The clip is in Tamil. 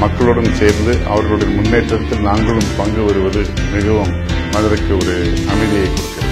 மக்களுடன் சேர்ந்து அவர்களுடைய முன்னேற்றத்தில் நாங்களும் பங்கு வருவது மிகவும் மனதிற்கு ஒரு அமைதியை கொடுக்கிறது.